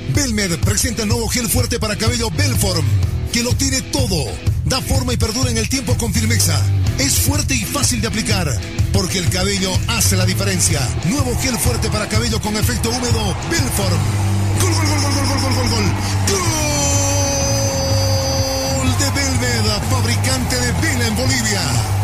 BELMED presenta el nuevo gel fuerte para cabello Belform, que lo tiene todo. Da forma y perdura en el tiempo con firmeza. Es fuerte y fácil de aplicar, porque el cabello hace la diferencia. Nuevo gel fuerte para cabello con efecto húmedo Belform. ¡Gol, gol, gol, gol, gol, gol, gol, gol, gol! ¡Gol de BELMED, fabricante de vela en Bolivia!